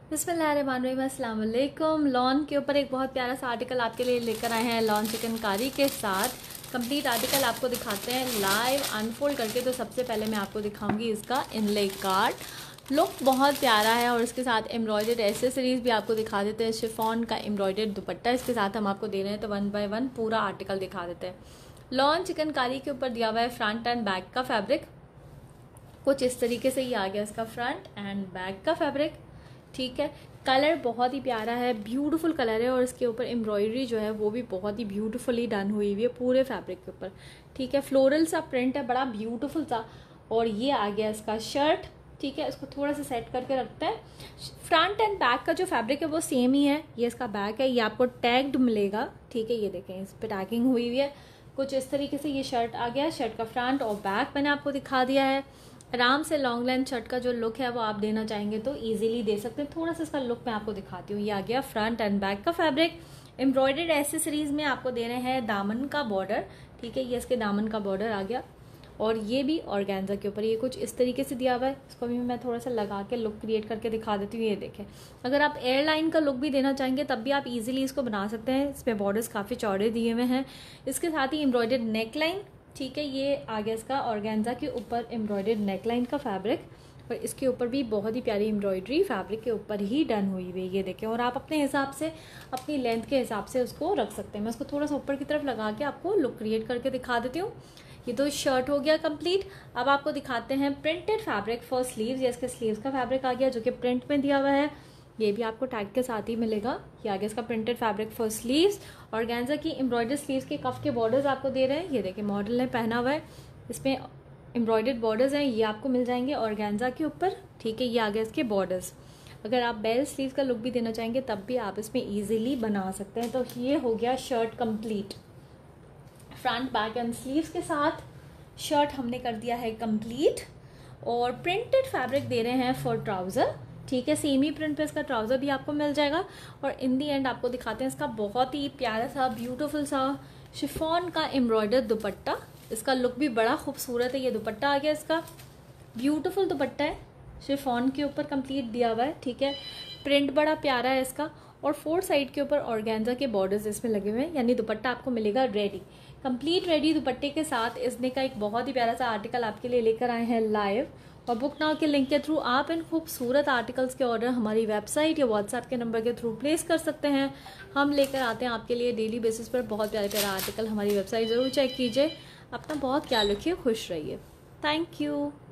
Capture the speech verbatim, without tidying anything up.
बिस्मिल्लाहिर्रहमानिर्रहीम, अस्सलाम वालेकुम। लॉन के ऊपर एक बहुत प्यारा सा आर्टिकल आपके लिए लेकर आए हैं लॉन चिकनकारी के साथ। कंप्लीट आर्टिकल आपको दिखाते हैं लाइव अनफोल्ड करके। तो सबसे पहले मैं आपको दिखाऊंगी इसका इनले कार्ड। लुक बहुत प्यारा है और इसके साथ एम्ब्रॉयडर्ड एसेसरीज भी आपको दिखा देते हैं। शिफॉन का एम्ब्रॉयडर्ड दुपट्टा इसके साथ हम आपको दे रहे हैं। तो वन बाय वन पूरा आर्टिकल दिखा देते हैं। लॉन चिकनकारी के ऊपर दिया हुआ है फ्रंट एंड बैक का फैब्रिक। कुछ इस तरीके से ही आ गया इसका फ्रंट एंड बैक का फैब्रिक। ठीक है, कलर बहुत ही प्यारा है, ब्यूटीफुल कलर है और इसके ऊपर एम्ब्रॉयडरी जो है वो भी बहुत ही ब्यूटीफुली डन हुई हुई है पूरे फैब्रिक के ऊपर। ठीक है, फ्लोरल सा प्रिंट है, बड़ा ब्यूटीफुल सा। और ये आ गया इसका शर्ट। ठीक है, इसको थोड़ा सा सेट करके रखते हैं। फ्रंट एंड बैक का जो फैब्रिक है वो सेम ही है। ये इसका बैक है, ये आपको टैग्ड मिलेगा। ठीक है, ये देखें इस पर टैगिंग हुई हुई है। कुछ इस तरीके से ये शर्ट आ गया। शर्ट का फ्रंट और बैक मैंने आपको दिखा दिया है। आराम से लॉन्ग लेंथ शर्ट का जो लुक है वो आप देना चाहेंगे तो इजीली दे सकते हैं। थोड़ा सा इसका लुक मैं आपको दिखाती हूँ। ये आ गया फ्रंट एंड बैक का फैब्रिक। एम्ब्रॉयडर्ड एसेसरीज में आपको दे रहे हैं दामन का बॉर्डर। ठीक है, ये इसके दामन का बॉर्डर आ गया और ये भी ऑर्गेन्जा के ऊपर ये कुछ इस तरीके से दिया हुआ है। इसको भी मैं थोड़ा सा लगा के लुक क्रिएट करके दिखा देती हूँ। ये देखें, अगर आप एयरलाइन का लुक भी देना चाहेंगे तब भी आप इजीली इसको बना सकते हैं। इसमें बॉर्डर्स काफ़ी चौड़े दिए हुए हैं। इसके साथ ही एम्ब्रॉयडर्ड नेकलाइन। ठीक है, ये आ गया इसका ऑर्गेन्जा के ऊपर एम्ब्रॉयडर्ड नेकलाइन का फैब्रिक और इसके ऊपर भी बहुत ही प्यारी एम्ब्रॉयडरी फैब्रिक के ऊपर ही डन हुई हुई है। ये देखें, और आप अपने हिसाब से अपनी लेंथ के हिसाब से उसको रख सकते हैं। मैं उसको थोड़ा सा ऊपर की तरफ लगा के आपको लुक क्रिएट करके दिखा देती हूँ। ये तो शर्ट हो गया कंप्लीट। अब आपको दिखाते हैं प्रिंटेड फैब्रिक फॉर स्लीव्स। ये इसके स्लीव्स का फैब्रिक आ गया जो कि प्रिंट में दिया हुआ है। ये भी आपको टैग के साथ ही मिलेगा। ये आगे इसका printed fabric for sleeves. Organza की एम्ब्रॉयडर्ड स्लीव्स के कफ के बॉर्डर्स आपको दे रहे हैं। ये देखिए मॉडल ने पहना हुआ है, इसमें एम्ब्रॉयडर्ड बॉर्डर्स हैं। ये आपको मिल जाएंगे ऑर्गेन्जा के ऊपर। ठीक है, ये आगे इसके बॉर्डर्स। अगर आप बेल स्लीव का लुक भी देना चाहेंगे तब भी आप इसमें ईजिली बना सकते हैं। तो ये हो गया shirt complete. Front back and sleeves के साथ शर्ट हमने कर दिया है कंप्लीट और प्रिंटेड फैब्रिक दे रहे हैं फॉर ट्राउज़र। ठीक है, सेमी प्रिंट पे इसका ट्राउज़र भी आपको मिल जाएगा। और इन दी एंड आपको दिखाते हैं इसका बहुत ही प्यारा सा ब्यूटीफुल सा शिफॉन का एम्ब्रॉयडर्ड दुपट्टा। इसका लुक भी बड़ा खूबसूरत है। ये दुपट्टा आ गया इसका, ब्यूटीफुल दुपट्टा है, शिफॉन के ऊपर कंप्लीट दिया हुआ है। ठीक है, प्रिंट बड़ा प्यारा है इसका और फोर साइड के ऊपर ऑर्गेन्जा के बॉर्डर्स इसमें लगे हुए हैं। यानी दुपट्टा आपको मिलेगा रेडी, कंप्लीट रेडी दुपट्टे के साथ। इसने का एक बहुत ही प्यारा सा आर्टिकल आपके लिए लेकर आए हैं लाइव। और बुक नाउ के लिंक के थ्रू आप इन खूबसूरत आर्टिकल्स के ऑर्डर हमारी वेबसाइट या व्हाट्सएप के नंबर के थ्रू प्लेस कर सकते हैं। हम लेकर आते हैं आपके लिए डेली बेसिस पर बहुत प्यारे प्यारा आर्टिकल। हमारी वेबसाइट ज़रूर चेक कीजिए। अपना बहुत ख्याल रखिए, खुश रहिए। Thank you.